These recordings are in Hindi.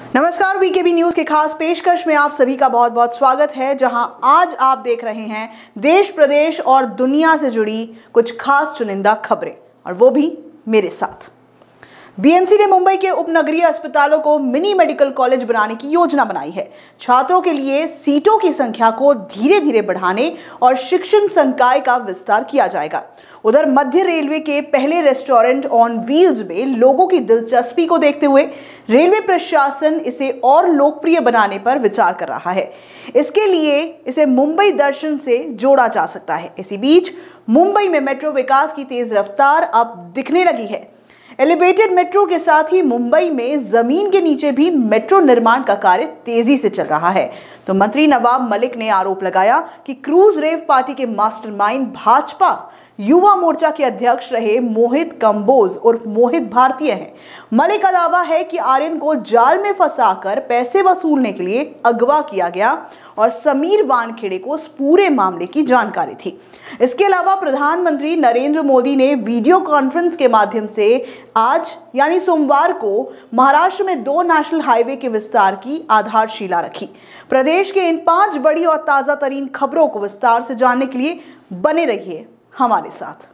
नमस्कार, वीकेबी न्यूज के खास पेशकश में आप सभी का बहुत बहुत स्वागत है, जहां आज आप देख रहे हैं देश, प्रदेश और दुनिया से जुड़ी कुछ खास चुनिंदा खबरें, और वो भी मेरे साथ। बीएमसी ने मुंबई के उपनगरीय अस्पतालों को मिनी मेडिकल कॉलेज बनाने की योजना बनाई है। छात्रों के लिए सीटों की संख्या को धीरे धीरे बढ़ाने और शिक्षण संकाय का विस्तार किया जाएगा। उधर मध्य रेलवे के पहले रेस्टोरेंट ऑन व्हील्स में लोगों की दिलचस्पी को देखते हुए रेलवे प्रशासन इसे और लोकप्रिय बनाने पर विचार कर रहा है। इसके लिए इसे मुंबई दर्शन से जोड़ा जा सकता है। इसी बीच मुंबई में मेट्रो विकास की तेज रफ्तार अब दिखने लगी है। एलिवेटेड मेट्रो के साथ ही मुंबई में जमीन के नीचे भी मेट्रो निर्माण का कार्य तेजी से चल रहा है। तो मंत्री नवाब मलिक ने आरोप लगाया कि क्रूज रेव पार्टी के मास्टरमाइंड भाजपा युवा मोर्चा के अध्यक्ष रहे मोहित कंबोज उर्फ मोहित भारतीय हैं। मलिक का दावा है कि आर्यन को जाल में फंसाकर पैसे वसूलने के लिए अगवा किया गया और समीर वानखेड़े को इस पूरे मामले की जानकारी थी। इसके अलावा प्रधानमंत्री नरेंद्र मोदी ने वीडियो कॉन्फ्रेंस के माध्यम से आज यानी सोमवार को महाराष्ट्र में 2 नेशनल हाईवे के विस्तार की आधारशिला रखी। प्रदेश के इन 5 बड़ी और ताजा तरीन खबरों को विस्तार से जानने के लिए बने रहिए हमारे साथ।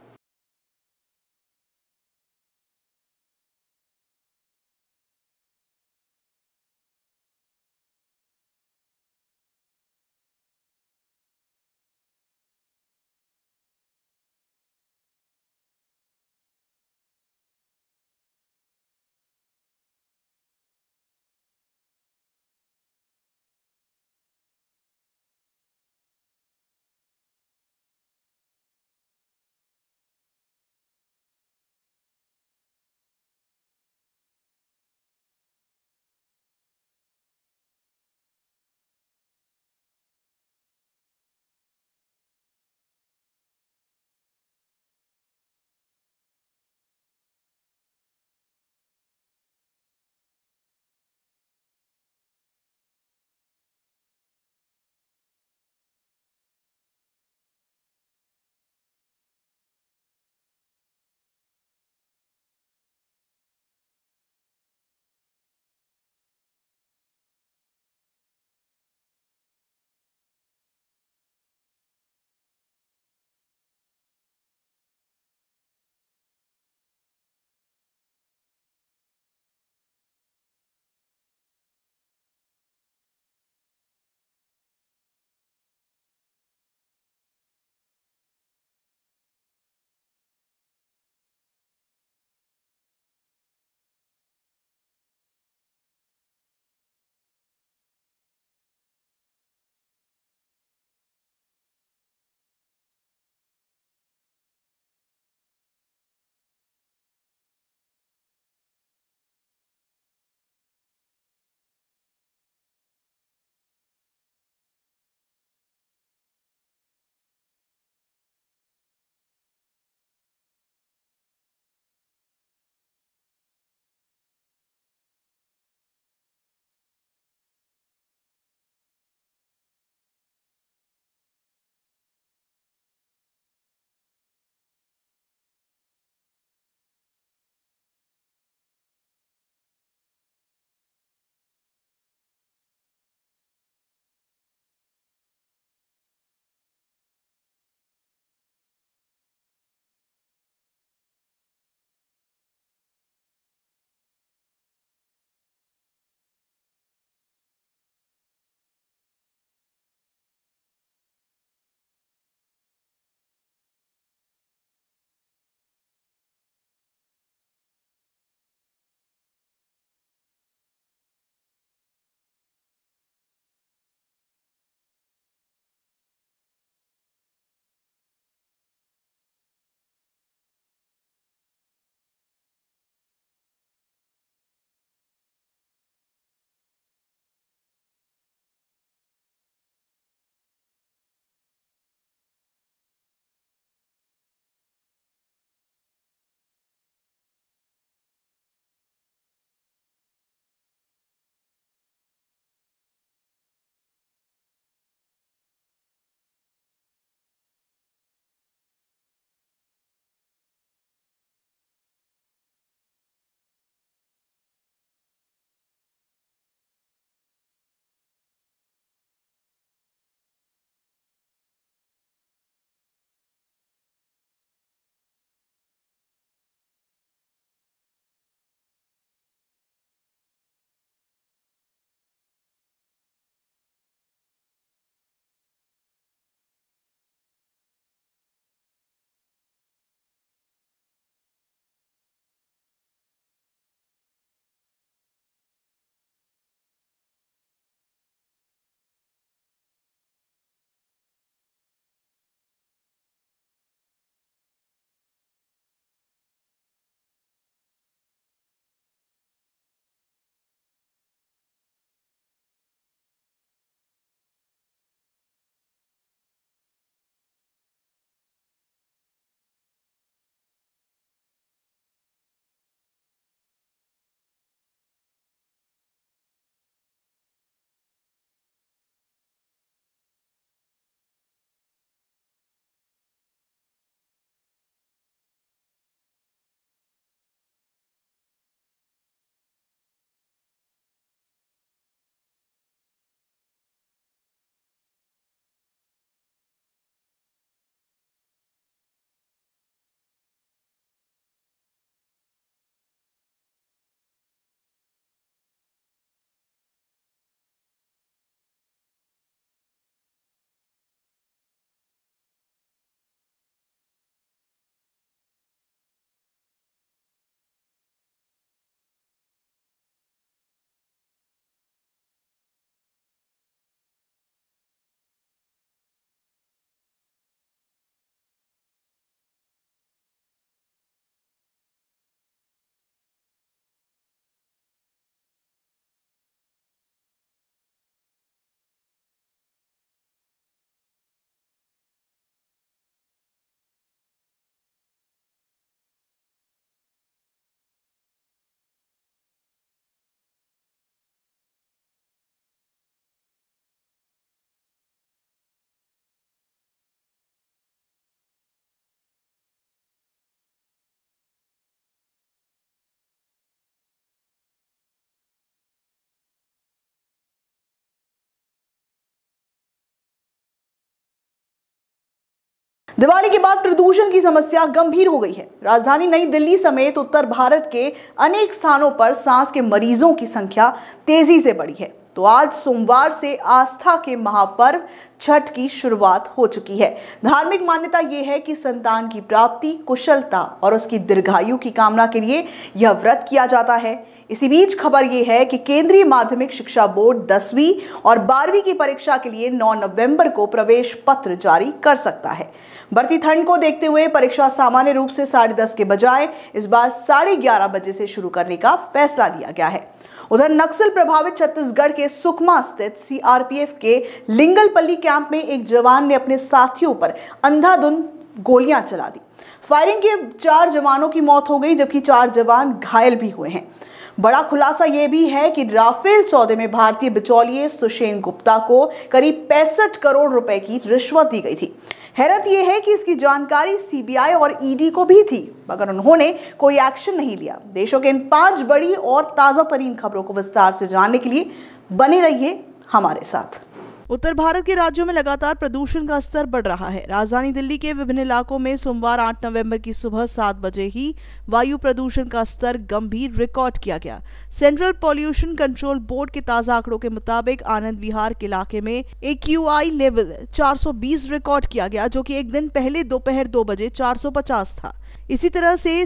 दिवाली के बाद प्रदूषण की समस्या गंभीर हो गई है। राजधानी नई दिल्ली समेत उत्तर भारत के अनेक स्थानों पर सांस के मरीजों की संख्या तेजी से बढ़ी है। तो आज सोमवार से आस्था के महापर्व छठ की शुरुआत हो चुकी है। धार्मिक मान्यता यह है कि संतान की प्राप्ति, कुशलता और उसकी दीर्घायु की कामना के लिए यह व्रत किया जाता है। इसी बीच खबर यह है कि केंद्रीय माध्यमिक शिक्षा बोर्ड 10वीं और 12वीं की परीक्षा के लिए 9 नवंबर को प्रवेश पत्र जारी कर सकता है। बढ़ती ठंड को देखते हुए परीक्षा सामान्य रूप से 10:30 के बजाय इस बार 11:30 बजे से शुरू करने का फैसला लिया गया है। उधर नक्सल प्रभावित छत्तीसगढ़ के सुकमा स्थित सीआरपीएफ के लिंगलपल्ली कैंप में एक जवान ने अपने साथियों पर अंधाधुंध गोलियां चला दी। फायरिंग के 4 जवानों की मौत हो गई, जबकि 4 जवान घायल भी हुए हैं। बड़ा खुलासा यह भी है कि राफेल सौदे में भारतीय बिचौलिए सुषेण गुप्ता को करीब 65 करोड़ रुपए की रिश्वत दी गई थी। हैरत यह है कि इसकी जानकारी सीबीआई और ईडी को भी थी, मगर उन्होंने कोई एक्शन नहीं लिया। देशों के इन 5 बड़ी और ताजा तरीन खबरों को विस्तार से जानने के लिए बने रहिए हमारे साथ। उत्तर भारत के राज्यों में लगातार प्रदूषण का स्तर बढ़ रहा है। राजधानी दिल्ली के विभिन्न इलाकों में सोमवार 8 नवंबर की सुबह 7 बजे ही वायु प्रदूषण का स्तर गंभीर रिकॉर्ड किया गया। सेंट्रल पॉल्यूशन कंट्रोल बोर्ड के ताजा आंकड़ों के मुताबिक आनंद विहार के इलाके में AQI लेवल 420 रिकॉर्ड किया गया, जो कि एक दिन पहले दोपहर 2 बजे 450 था। इसी तरह से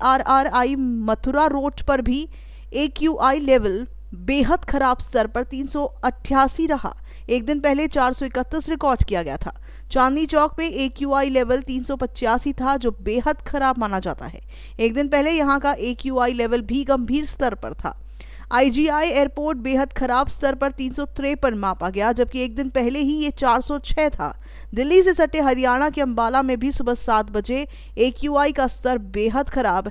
CRRI मथुरा रोड पर भी AQI लेवल बेहद खराब स्तर पर 388 रहा। एक दिन पहले 431 रिकॉर्ड किया गया था। चांदनी चौक पे AQI लेवल 385 था, जो बेहद खराब माना जाता है। एक दिन पहले यहां का AQI लेवल भी गंभीर स्तर पर था। IGI एयरपोर्ट बेहद खराब स्तर पर 353 मापा गया, जबकि एक दिन पहले ही ये 406 था। दिल्ली से सटे हरियाणा के अंबाला में भी सुबह 7 बजे AQI का स्तर बेहद खराब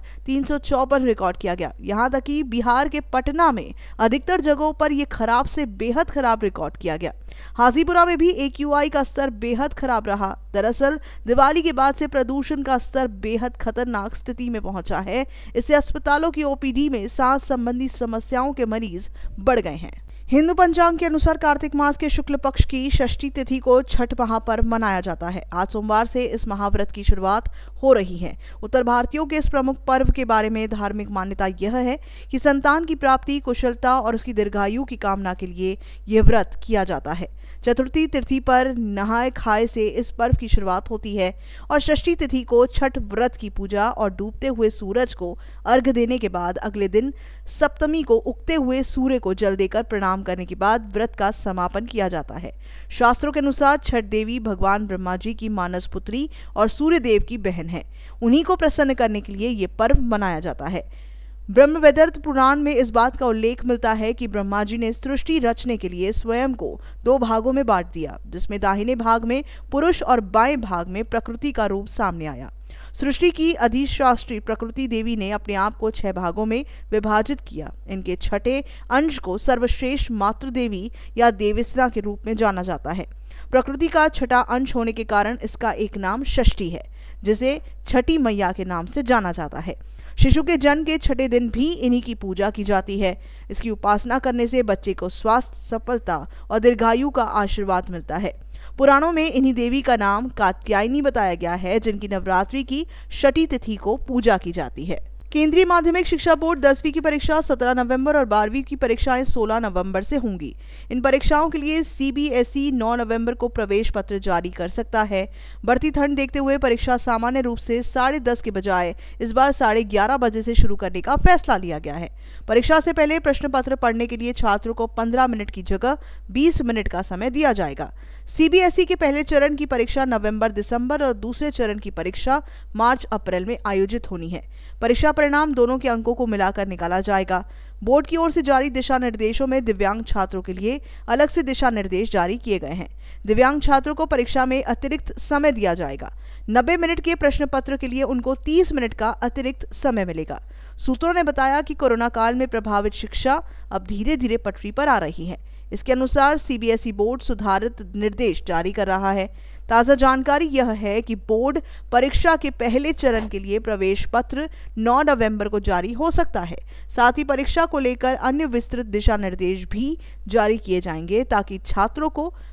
354 रिकॉर्ड किया गया। यहां तक कि बिहार के पटना में अधिकतर जगहों पर यह खराब से बेहद खराब रिकॉर्ड किया गया। हाजीपुरा में भी AQI का स्तर बेहद खराब रहा। दरअसल दिवाली के बाद से प्रदूषण का स्तर बेहद खतरनाक स्थिति में पहुंचा है। इससे अस्पतालों की OPD में सांस संबंधी समस्याओं के मरीज बढ़ गए हैं। हिंदू पंचांग के अनुसार कार्तिक मास के शुक्ल पक्ष की षष्ठी तिथि को छठ महापर्व मनाया जाता है। आज सोमवार से इस महाव्रत की शुरुआत हो रही है। उत्तर भारतीयों के इस प्रमुख पर्व के बारे में धार्मिक मान्यता यह है कि संतान की प्राप्ति, कुशलता और उसकी दीर्घायु की कामना के लिए यह व्रत किया जाता है। चतुर्थी तिथि पर नहाय खाए से इस पर्व की शुरुआत होती है और षष्ठी तिथि को छठ व्रत की पूजा और डूबते हुए सूरज को अर्घ्य देने के बाद अगले दिन सप्तमी को उगते हुए सूर्य को जल देकर प्रणाम करने के बाद व्रत का समापन किया जाता है। शास्त्रों के अनुसार छठ देवी भगवान ब्रह्मा जी की मानस पुत्री और सूर्य देव की बहन है। उन्हीं को प्रसन्न करने के लिए ये पर्व मनाया जाता है। ब्रह्मवेदर्थ पुराण में इस बात का उल्लेख मिलता है कि ब्रह्मा जी ने सृष्टि रचने के लिए स्वयं को 2 भागों में बांट दिया, जिसमें दाहिने भाग में पुरुष और बाएं भाग में प्रकृति का रूप सामने आया। सृष्टि की अधिशास्त्री प्रकृति देवी ने अपने आप को 6 भागों में विभाजित किया। इनके छठे अंश को सर्वश्रेष्ठ मातृ देवी या देविसरा के रूप में जाना जाता है। प्रकृति का छठा अंश होने के कारण इसका एक नाम षष्ठी है, जिसे छठी मैया के नाम से जाना जाता है। शिशु के जन्म के छठे दिन भी इन्हीं की पूजा की जाती है। इसकी उपासना करने से बच्चे को स्वास्थ्य, सफलता और दीर्घायु का आशीर्वाद मिलता है। पुराणों में इन्हीं देवी का नाम कात्यायनी बताया गया है, जिनकी नवरात्रि की छठी तिथि को पूजा की जाती है। केंद्रीय माध्यमिक शिक्षा बोर्ड 10वीं की परीक्षा 17 नवंबर और 12वीं की परीक्षाएं 16 नवंबर से होंगी। इन परीक्षाओं के लिए CBSE 9 नवंबर को प्रवेश पत्र जारी कर सकता है। बढ़ती ठंड देखते हुए परीक्षा सामान्य रूप से 10:30 के बजाय इस बार 11:30 बजे से शुरू करने का फैसला लिया गया है। परीक्षा से पहले प्रश्न पत्र पढ़ने के लिए छात्रों को 15 मिनट की जगह 20 मिनट का समय दिया जाएगा। CBSE के पहले चरण की परीक्षा नवंबर-दिसंबर और दूसरे चरण की परीक्षा मार्च-अप्रैल में आयोजित होनी है। परीक्षा परिणाम दोनों के अंकों को मिलाकर निकाला जाएगा। बोर्ड की ओर से जारी दिशा निर्देशों में दिव्यांग छात्रों के लिए अलग से दिशा निर्देश जारी किए गए हैं। दिव्यांग छात्रों को परीक्षा में अतिरिक्त समय दिया जाएगा। 90 मिनट के प्रश्न पत्र के लिए उनको 30 मिनट का अतिरिक्त समय मिलेगा। सूत्रों ने बताया कि कोरोना काल में प्रभावित शिक्षा अब धीरे धीरे पटरी पर आ रही है। इसके अनुसार CBSE बोर्ड सुधारित निर्देश जारी कर रहा है। ताज़ा जानकारी यह है कि बोर्ड परीक्षा के पहले चरण के लिए प्रवेश पत्र 9 नवंबर को जारी हो सकता है। साथ ही परीक्षा को लेकर अन्य विस्तृत दिशा निर्देश भी जारी किए जाएंगे, ताकि छात्रों को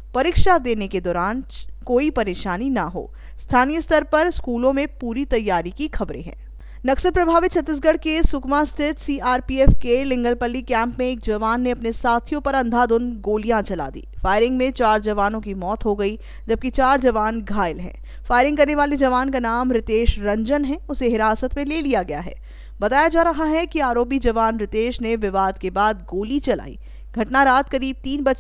परीक्षा देने के दौरान कोई परेशानी ना हो। स्थानीय स्तर पर स्कूलों में पूरी तैयारी की खबरें हैं। नक्सल प्रभावित छत्तीसगढ़ के सुकमा स्थित सीआरपीएफ के लिंगलपल्ली कैंप में एक जवान ने अपने साथियों पर अंधाधुंध गोलियां चला दी। फायरिंग में 4 जवानों की मौत हो गई, जबकि 4 जवान घायल हैं। फायरिंग करने वाले जवान का नाम रितेश रंजन है। उसे हिरासत में ले लिया गया है। बताया जा रहा है कि आरोपी जवान रितेश ने विवाद के बाद गोली चलाई। घटना रात करीब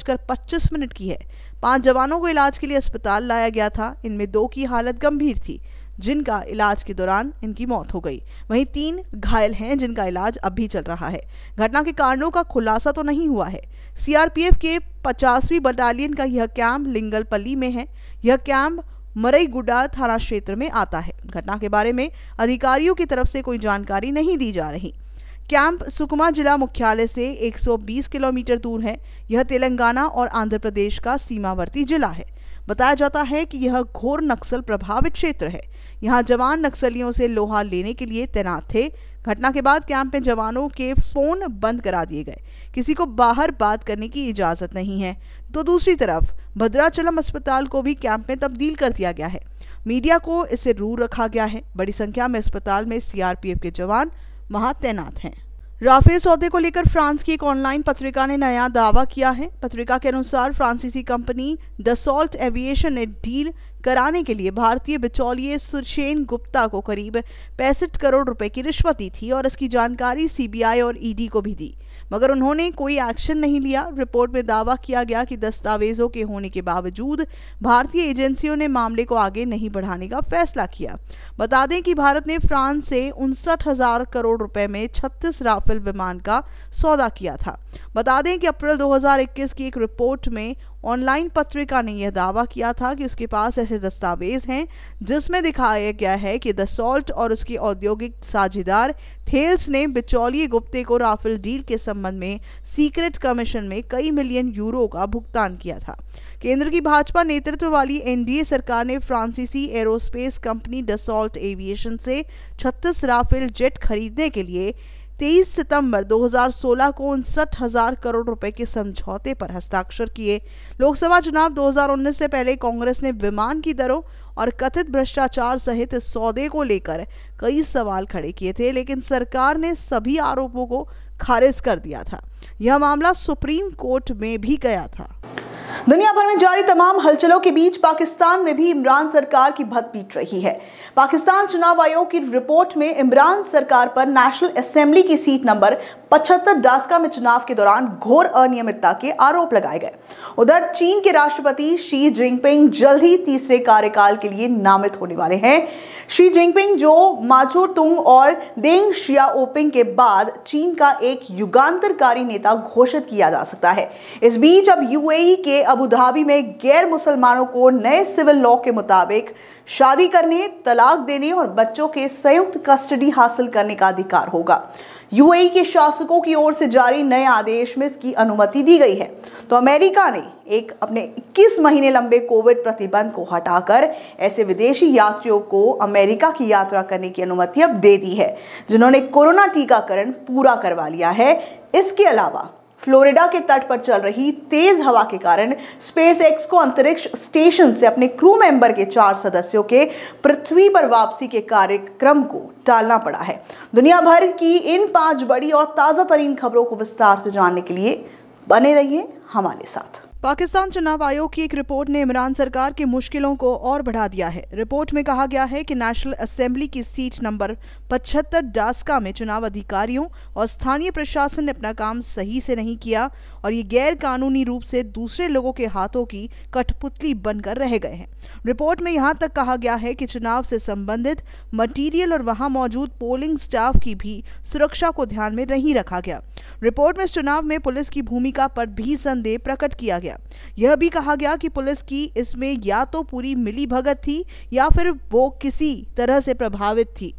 3:25 की है। 5 जवानों को इलाज के लिए अस्पताल लाया गया था। इनमें 2 की हालत गंभीर थी, जिनका इलाज के दौरान इनकी मौत हो गई। वहीं 3 घायल हैं, जिनका इलाज अब भी चल रहा है। घटना के कारणों का खुलासा तो नहीं हुआ है। सीआरपीएफ के 50वीं बटालियन का यह कैंप लिंगलपल्ली में है। यह कैंप मरईगुड़ा थाना क्षेत्र में आता है। घटना के बारे में अधिकारियों की तरफ से कोई जानकारी नहीं दी जा रही। कैंप सुकमा जिला मुख्यालय से 120 किलोमीटर दूर है। यह तेलंगाना और आंध्र प्रदेश का सीमावर्ती जिला है। बताया जाता है कि यह घोर नक्सल प्रभावित क्षेत्र है। यहाँ जवान नक्सलियों से लोहा लेने के लिए तैनात थे। घटना के बाद कैंप में जवानों के फोन बंद करा दिए गए। किसी को बाहर बात करने की इजाजत नहीं है। तो दूसरी तरफ भद्राचलम अस्पताल को भी कैंप में तब्दील कर दिया गया है। मीडिया को इससे दूर रखा गया है। बड़ी संख्या में अस्पताल में सीआरपीएफ के जवान वहां तैनात हैं। राफेल सौदे को लेकर फ्रांस की एक ऑनलाइन पत्रिका ने नया दावा किया है। पत्रिका के अनुसार फ्रांसीसी कंपनी डसॉल्ट एविएशन ने डील कराने के लिए भारतीय बिचौलिए सुरसेन गुप्ता को करीब 65 करोड़ रुपए की रिश्वत दी थी और इसकी जानकारी सीबीआई और ईडी को भी दी, मगर उन्होंने कोई एक्शन नहीं लिया। रिपोर्ट में दावा किया गया कि दस्तावेजों के होने के बावजूद भारतीय एजेंसियों ने मामले को आगे नहीं बढ़ाने का फैसला किया। बता दें कि भारत ने फ्रांस से 59,000 करोड़ रुपए में 36 राफेल विमान का सौदा किया था। बता दें कि अप्रैल 2021 की एक रिपोर्ट में ऑनलाइन पत्रिका ने यह दावा किया था कि उसके पास ऐसे दस्तावेज हैं जिसमें दिखाया गया है कि दसॉल्ट और उसके औद्योगिक साझेदार थेल्स ने बिचौलिए गुप्ते को राफेल डील के संबंध में सीक्रेट कमीशन में कई मिलियन यूरो का भुगतान किया था। केंद्र की भाजपा नेतृत्व वाली एनडीए सरकार ने फ्रांसीसी एरोस्पेस कंपनी डसॉल्ट एविएशन से 36 राफेल जेट खरीदने के लिए 23 सितंबर 2016 को 59,000 करोड़ रुपए के समझौते पर हस्ताक्षर किए। लोकसभा चुनाव 2019 से पहले कांग्रेस ने विमान की दरों और कथित भ्रष्टाचार सहित इस सौदे को लेकर कई सवाल खड़े किए थे, लेकिन सरकार ने सभी आरोपों को खारिज कर दिया था। यह मामला सुप्रीम कोर्ट में भी गया था। दुनिया भर में जारी तमाम हलचलों के बीच पाकिस्तान में भी इमरान सरकार की भत पीट रही है। पाकिस्तान चुनाव आयोग की रिपोर्ट में इमरान सरकार पर नेशनल असेंबली की सीट नंबर 75 डास्का में चुनाव के दौरान घोर अनियमितता के आरोप लगाए गए। उधर चीन के राष्ट्रपति शी जिनपिंग जल्द ही तीसरे कार्यकाल के लिए नामित होने वाले हैं। शी जिनपिंग, जो माचो तुंग और देंग शियाओपिंग के बाद चीन का एक युगांतरकारी नेता घोषित किया जा सकता है। इस बीच अब यूएई के अबू धाबी में गैर मुसलमानों को नए सिविल लॉ के मुताबिक शादी करने, तलाक देने और बच्चों के संयुक्त कस्टडी हासिल करने का अधिकार होगा। यूएई के शासकों की ओर से जारी नए आदेश में इसकी अनुमति दी गई है। तो अमेरिका ने अपने 21 महीने लंबे कोविड प्रतिबंध को हटाकर ऐसे विदेशी यात्रियों को अमेरिका की यात्रा करने की अनुमति अब दे दी है, जिन्होंने कोरोना टीकाकरण पूरा करवा लिया है। इसके अलावा फ्लोरिडा के तट पर चल रही तेज हवा के कारण स्पेस एक्स को अंतरिक्ष स्टेशन से अपने क्रू मेंबर के 4 सदस्यों के पृथ्वी पर वापसी के कार्यक्रम को टालना पड़ा है। दुनिया भर की इन 5 बड़ी और ताज़ा तरीन खबरों को विस्तार से जानने के लिए बने रहिए हमारे साथ। पाकिस्तान चुनाव आयोग की एक रिपोर्ट ने इमरान सरकार की मुश्किलों को और बढ़ा दिया है। रिपोर्ट में कहा गया है कि नेशनल असेंबली की सीट नंबर 75 डास्का में चुनाव अधिकारियों और स्थानीय प्रशासन ने अपना काम सही से नहीं किया और ये गैर कानूनी रूप से दूसरे लोगों के हाथों की कठपुतली बनकर रह गए हैं। रिपोर्ट में यहाँ तक कहा गया है कि चुनाव से संबंधित मटीरियल और वहाँ मौजूद पोलिंग स्टाफ की भी सुरक्षा को ध्यान में नहीं रखा गया। रिपोर्ट में इस चुनाव में पुलिस की भूमिका पर भी संदेह प्रकट किया गया। यह भी कहा गया कि पुलिस की इसमें या तो पूरी मिलीभगत थी या फिर वो किसी तरह से प्रभावित थी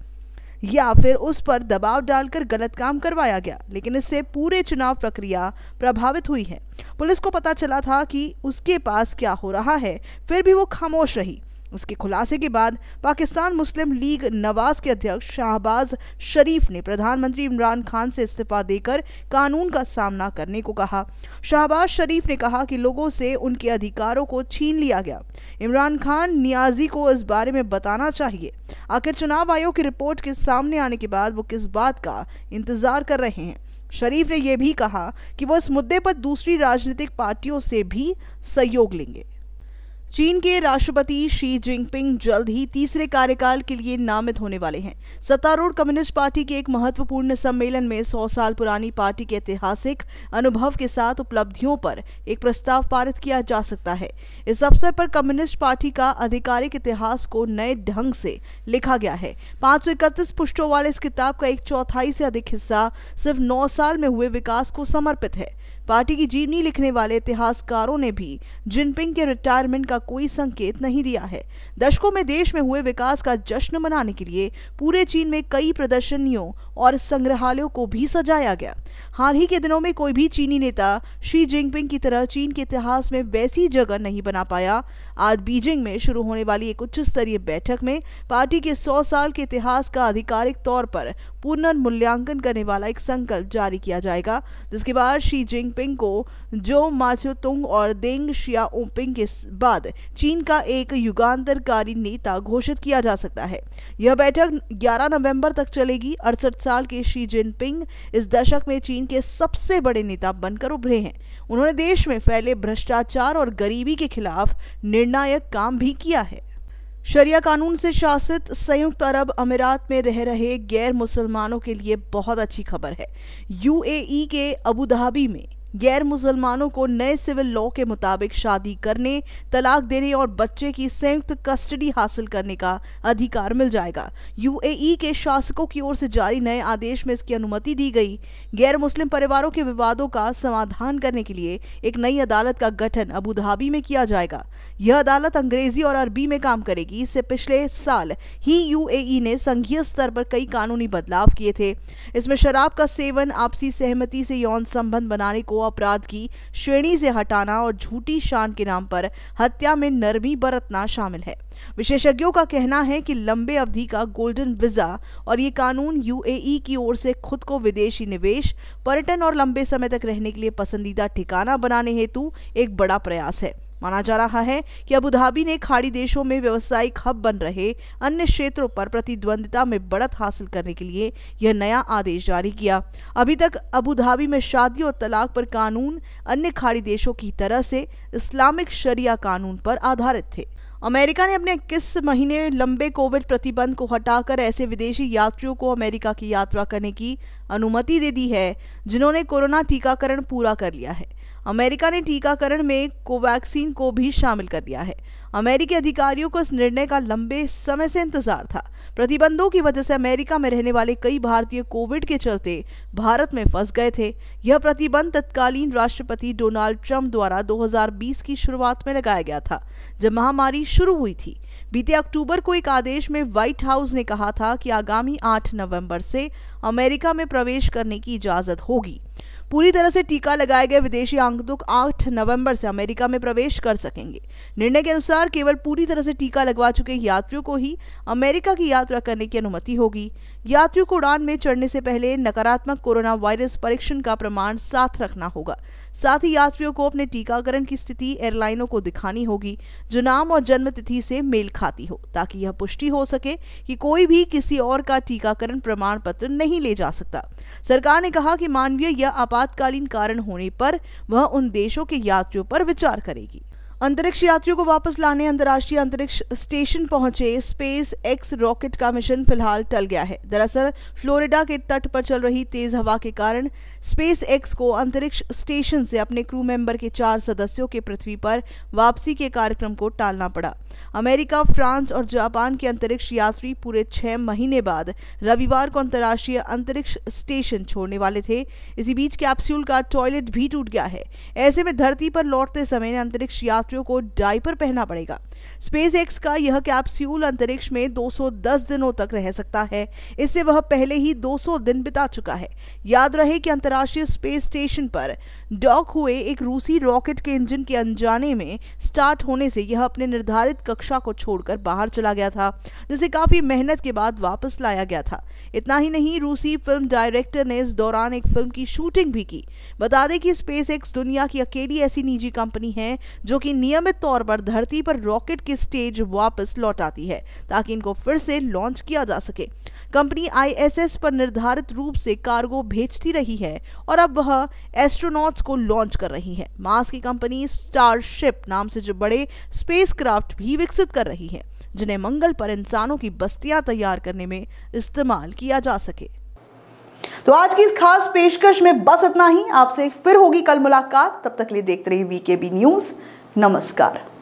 या फिर उस पर दबाव डालकर गलत काम करवाया गया, लेकिन इससे पूरे चुनाव प्रक्रिया प्रभावित हुई है। पुलिस को पता चला था कि उसके पास क्या हो रहा है, फिर भी वो खामोश रही। इसके खुलासे के बाद पाकिस्तान मुस्लिम लीग नवाज के अध्यक्ष शहबाज शरीफ ने प्रधानमंत्री इमरान खान से इस्तीफा देकर कानून का सामना करने को कहा। शहबाज शरीफ ने कहा कि लोगों से उनके अधिकारों को छीन लिया गया। इमरान खान नियाजी को इस बारे में बताना चाहिए। आखिर चुनाव आयोग की रिपोर्ट के सामने आने के बाद वो किस बात का इंतजार कर रहे हैं। शरीफ ने यह भी कहा कि वो इस मुद्दे पर दूसरी राजनीतिक पार्टियों से भी सहयोग लेंगे। चीन के राष्ट्रपति शी जिनपिंग जल्द ही तीसरे कार्यकाल के लिए नामित होने वाले हैं। सत्तारूढ़ कम्युनिस्ट पार्टी के एक महत्वपूर्ण सम्मेलन में 100 साल पुरानी पार्टी के ऐतिहासिक अनुभव के साथ उपलब्धियों पर एक प्रस्ताव पारित किया जा सकता है। इस अवसर पर कम्युनिस्ट पार्टी का आधिकारिक इतिहास को नए ढंग से लिखा गया है। 531 पृष्ठों वाले इस किताब का 1/4 से अधिक हिस्सा सिर्फ 9 साल में हुए विकास को समर्पित है। पार्टी की जीवनी लिखने वाले इतिहासकारों ने भी जिनपिंग के रिटायरमेंट का कोई संकेत नहीं दिया है। दशकों में देश में हुए विकास का जश्न मनाने के लिए पूरे चीन में कई प्रदर्शनियों और संग्रहालयों को भी सजाया गया। हाल ही के दिनों में कोई भी चीनी नेता शी जिनपिंग की तरह चीन के इतिहास में वैसी जगह नहीं बना पाया। आज बीजिंग में शुरू होने वाली एक उच्च स्तरीय बैठक में पार्टी के 100 साल के इतिहास का आधिकारिक तौर पर पुनर्मूल्यांकन करने वाला एक संकल्प जारी किया जाएगा, जिसके बाद शी जिनपिंग को जो माचोतुंग और देंग शियाओपिंग के बाद चीन का एक युगांतरकारी नेता घोषित किया जा सकता है। यह बैठक 11 नवंबर तक चलेगी। 68 साल के शी जिनपिंग इस दशक में चीन के सबसे बड़े नेता बनकर उभरे हैं। उन्होंने देश में फैले भ्रष्टाचार और गरीबी के खिलाफ निर्णायक काम भी किया है। शरिया कानून से शासित संयुक्त अरब अमीरात में रह रहे गैर मुसलमानों के लिए बहुत अच्छी खबर है। यूएई के अबू धाबी में गैर मुसलमानों को नए सिविल लॉ के मुताबिक शादी करने, तलाक देने और बच्चे की संयुक्त कस्टडी हासिल करने का अधिकार मिल जाएगा। यूएई के शासकों की ओर से जारी नए आदेश में इसकी अनुमति दी गई। गैर मुस्लिम परिवारों के विवादों का समाधान करने के लिए एक नई अदालत का गठन अबू धाबी में किया जाएगा। यह अदालत अंग्रेजी और अरबी में काम करेगी। इससे पिछले साल ही यूएई ने संघीय स्तर पर कई कानूनी बदलाव किए थे। इसमें शराब का सेवन, आपसी सहमति से यौन संबंध बनाने को अपराध की श्रेणी से हटाना और झूठी शान के नाम पर हत्या में नरमी बरतना शामिल है। विशेषज्ञों का कहना है कि लंबे अवधि का गोल्डन वीजा और ये कानून यूएई की ओर से खुद को विदेशी निवेश, पर्यटन और लंबे समय तक रहने के लिए पसंदीदा ठिकाना बनाने हेतु एक बड़ा प्रयास है। माना जा रहा है कि अबू धाबी ने खाड़ी देशों में व्यावसायिक हब बन रहे अन्य क्षेत्रों पर प्रतिद्वंदिता में बढ़त हासिल करने के लिए यह नया आदेश जारी किया। अभी तक अबू धाबी में शादी और तलाक पर कानून अन्य खाड़ी देशों की तरह से इस्लामिक शरिया कानून पर आधारित थे। अमेरिका ने अपने 21 महीने लंबे कोविड प्रतिबंध को हटाकर ऐसे विदेशी यात्रियों को अमेरिका की यात्रा करने की अनुमति दे दी है जिन्होंने कोरोना टीकाकरण पूरा कर लिया है। अमेरिका ने टीकाकरण में कोवैक्सीन को भी शामिल कर दिया है। अमेरिकी अधिकारियों को इस निर्णय का लंबे समय से इंतजार था। प्रतिबंधों की वजह से अमेरिका में रहने वाले कई भारतीय कोविड के चलते भारत में फंस गए थे। यह प्रतिबंध तत्कालीन राष्ट्रपति डोनाल्ड ट्रंप द्वारा 2020 की शुरुआत में लगाया गया था, जब महामारी शुरू हुई थी। बीते अक्टूबर को एक आदेश में व्हाइट हाउस ने कहा था कि आगामी 8 नवंबर से अमेरिका में प्रवेश करने की इजाजत होगी। पूरी तरह से टीका लगाए गए विदेशी आगंतुक 8 नवंबर से अमेरिका में प्रवेश कर सकेंगे। निर्णय के अनुसार केवल पूरी तरह से टीका लगवा चुके यात्रियों को ही अमेरिका की यात्रा करने की अनुमति होगी। यात्रियों को उड़ान में चढ़ने से पहले नकारात्मक कोरोना वायरस परीक्षण का प्रमाण साथ रखना होगा। साथ ही यात्रियों को अपने टीकाकरण की स्थिति एयरलाइनों को दिखानी होगी जो नाम और जन्म तिथि से मेल खाती हो, ताकि यह पुष्टि हो सके कि कोई भी किसी और का टीकाकरण प्रमाण पत्र नहीं ले जा सकता। सरकार ने कहा कि मानवीय या आपातकालीन कारण होने पर वह उन देशों के यात्रियों पर विचार करेगी। अंतरिक्ष यात्रियों को वापस लाने अंतर्राष्ट्रीय अंतरिक्ष स्टेशन पहुंचे स्पेस एक्स रॉकेट का मिशन फिलहाल टल गया है। दरअसल फ्लोरिडा के तट पर चल रही तेज हवा के कारण स्पेस एक्स को अंतरिक्ष स्टेशन से अपने क्रू मेंबर के 4 सदस्यों के पृथ्वी पर वापसी के कार्यक्रम को टालना पड़ा। अमेरिका, फ्रांस और जापान के अंतरिक्ष यात्री पूरे 6 महीने बाद रविवार को अंतर्राष्ट्रीय अंतरिक्ष स्टेशन छोड़ने वाले थे। इसी बीच कैप्सूल का टॉयलेट भी टूट गया है। ऐसे में धरती पर लौटते समय अंतरिक्ष यात्रियों को डायपर पहनना पड़ेगा। स्पेसएक्स का यह कैप्सूल अंतरिक्ष में 210 दिनों तक रह सकता है। इससे वह पहले ही 200 दिन बिता चुका है। याद रहे कि अंतर्राष्ट्रीय स्पेस स्टेशन पर डॉक हुए एक रूसी रॉकेट के इंजन के अनजाने में स्टार्ट होने से यह अपने निर्धारित कक्षा को छोड़कर बाहर चला गया था, जिसे काफी मेहनत के बाद वापस लाया गया था। इतना ही नहीं, रूसी फिल्म डायरेक्टर ने इस दौरान एक फिल्म की शूटिंग भी की। बता दें कि स्पेसएक्स दुनिया की अकेली ऐसी निजी कंपनी है जो कि नियमित तौर पर धरती पर रॉकेट के स्टेज वापस लौटाती है ताकि इनको फिर से लॉन्च किया जा सके। कंपनी आईएसएस पर निर्धारित रूप से कार्गो भेजती रही है और अब वह एस्ट्रोनॉट्स को लॉन्च कर रही है। मार्स की कंपनी स्टारशिप नाम से जो बड़े स्पेसक्राफ्ट भी विकसित कर रही है, जिन्हें मंगल पर इंसानों की बस्तियां तैयार करने में इस्तेमाल किया जा सके। तो आज की इस खास पेशकश में बस इतना ही। आपसे फिर होगी कल मुलाकात। तब तक के लिए देखते रहिए वीकेबी न्यूज़। नमस्कार।